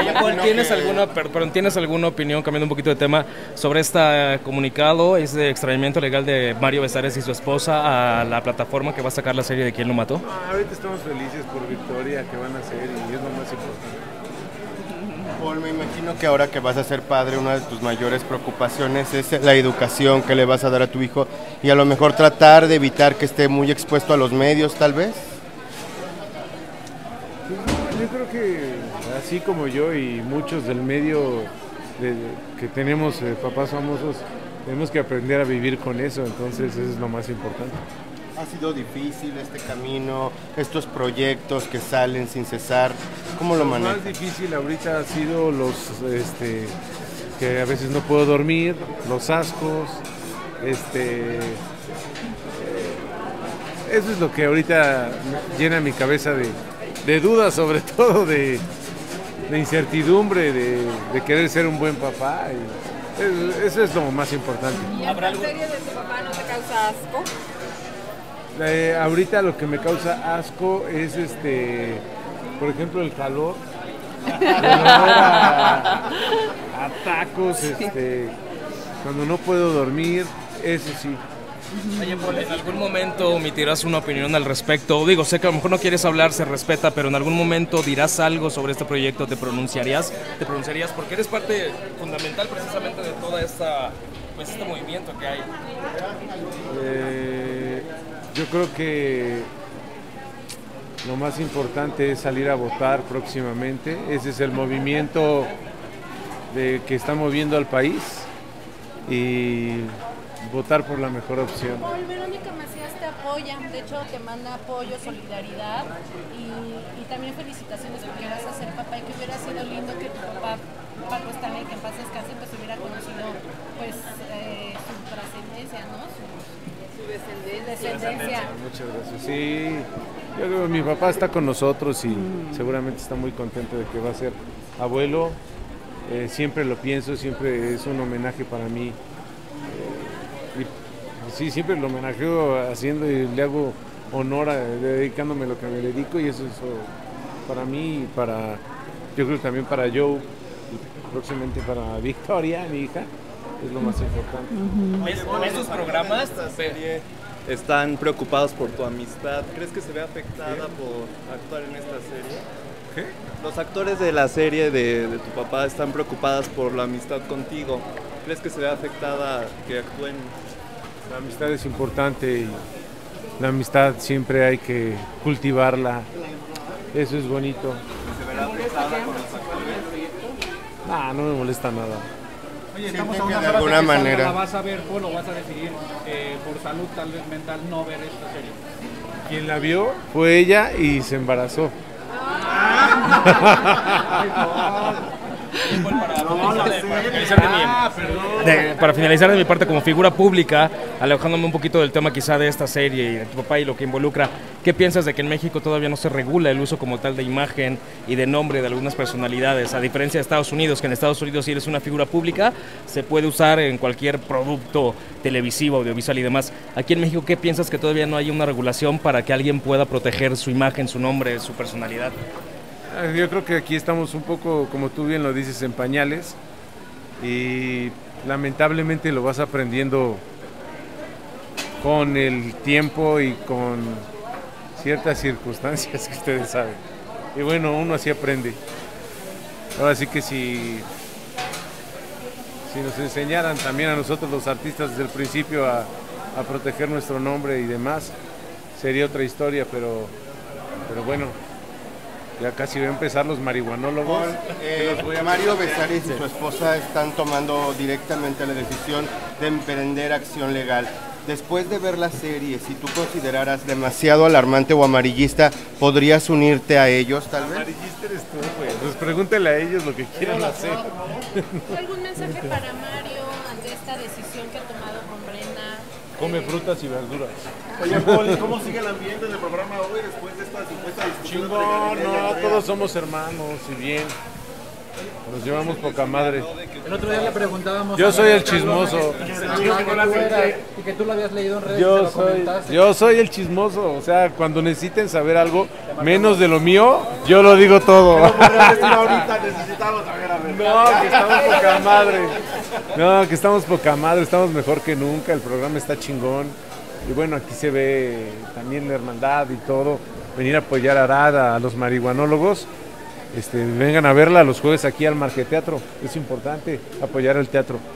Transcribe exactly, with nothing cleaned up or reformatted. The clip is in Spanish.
Oye, Paul, ¿tienes, que... alguna, perdón, ¿tienes alguna opinión, cambiando un poquito de tema, sobre este comunicado, este extrañamiento legal de Mario Besares y su esposa a la plataforma que va a sacar la serie de ¿Quién lo mató? Ah, ahorita estamos felices por Victoria, que van a hacer, y es lo más importante. Paul, me imagino que ahora que vas a ser padre, una de tus mayores preocupaciones es la educación que le vas a dar a tu hijo y a lo mejor tratar de evitar que esté muy expuesto a los medios, tal vez. Yo creo que así como yo y muchos del medio de, que tenemos eh, papás famosos, tenemos que aprender a vivir con eso, entonces eso es lo más importante. Ha sido difícil este camino, estos proyectos que salen sin cesar, ¿cómo lo manejas? Lo más difícil ahorita ha sido los, este, que a veces no puedo dormir, los ascos, este, eso es lo que ahorita llena mi cabeza de, de dudas, sobre todo de, de incertidumbre, de, de querer ser un buen papá, y eso, eso es lo más importante. ¿Y esta serie de tu papá no te causa asco? Eh, ahorita lo que me causa asco es, este, por ejemplo, el calor, el olor a, a tacos, este, cuando no puedo dormir, eso sí. Oye, Paul, ¿en algún momento emitirás una opinión al respecto? Digo, sé que a lo mejor no quieres hablar, se respeta, pero ¿en algún momento dirás algo sobre este proyecto? ¿Te pronunciarías? ¿Te pronunciarías? Porque eres parte fundamental precisamente de todo esta, pues, este movimiento que hay. Eh, yo creo que lo más importante es salir a votar próximamente. Ese es el movimiento de, que está moviendo al país, y votar por la mejor opción. Paul, Verónica Macías te apoya, de hecho te manda apoyo, solidaridad y, y también felicitaciones porque vas a ser papá, y que hubiera sido lindo que tu papá, Paco Stanley, que en paz descanse, pues hubiera conocido pues eh, su trascendencia, ¿no? Su, su descendencia. descendencia. Muchas gracias. Sí, yo creo que mi papá está con nosotros y mm. seguramente está muy contento de que va a ser abuelo. Eh, siempre lo pienso, siempre es un homenaje para mí. Y sí, siempre lo homenajeo haciendo y le hago honor a, dedicándome a lo que me dedico, y eso es para mí y para, yo creo también para Joe y próximamente para Victoria, mi hija, es lo más importante. Uh-huh. ¿Ves tus programas? Esta serie están preocupados por tu amistad. ¿Crees que se ve afectada ¿Qué? por actuar en esta serie? ¿Qué? Los actores de la serie de, de tu papá están preocupados por la amistad contigo. ¿Crees que se ve afectada que actúen? La amistad es importante y la amistad siempre hay que cultivarla. Eso es bonito. ¿Se verá afectada con los actores? No, no me molesta nada. Oye, estamos a que una de hora alguna de que manera salga, ¿la vas a ver o lo vas a decidir eh, por salud tal vez mental no ver esta serie? Quien la vio fue ella y se embarazó. Para finalizar de mi parte como figura pública, alejándome un poquito del tema quizá de esta serie y de tu papá y lo que involucra, ¿qué piensas de que en México todavía no se regula el uso como tal de imagen y de nombre de algunas personalidades? A diferencia de Estados Unidos, que en Estados Unidos si eres una figura pública se puede usar en cualquier producto televisivo, audiovisual y demás. Aquí en México, ¿qué piensas que todavía no hay una regulación para que alguien pueda proteger su imagen, su nombre, su personalidad? Yo creo que aquí estamos un poco, como tú bien lo dices, en pañales, y lamentablemente lo vas aprendiendo con el tiempo y con ciertas circunstancias que ustedes saben. Y bueno, uno así aprende. Ahora sí que si, si nos enseñaran también a nosotros los artistas desde el principio a, a proteger nuestro nombre y demás, sería otra historia, pero, pero bueno. Ya casi voy a empezar los marihuanólogos. Eh, los Mario Besares y su esposa están tomando directamente la decisión de emprender acción legal. Después de ver la serie, si tú consideraras demasiado alarmante o amarillista, ¿podrías unirte a ellos tal vez? Amarillista eres tú, güey. Pues pregúntale a ellos lo que quieran hacer. ¿Algún mensaje para Mario ante esta decisión que ha tomado con Brenda? Come frutas y verduras. Oye, Paul, ¿cómo sigue el ambiente del programa hoy después de esta supuesta discusión? Chingón, no, todos somos hermanos y bien. Nos llevamos poca madre. El otro día le preguntábamos. Yo a soy el Carlos chismoso. Y que, que tú eras- y que tú lo habías leído en redes y Yo se lo soy, comentaste. yo soy el chismoso. O sea, cuando necesiten saber algo menos de lo mío, yo lo digo todo. ahorita necesitamos saber a ver. No, que estamos poca madre. No, que estamos poca madre, estamos mejor que nunca, el programa está chingón. Y bueno, aquí se ve también la hermandad y todo. Venir a apoyar a Arad, a los marihuanólogos. Este, vengan a verla los jueves aquí al Marqueteatro. Es importante apoyar el teatro.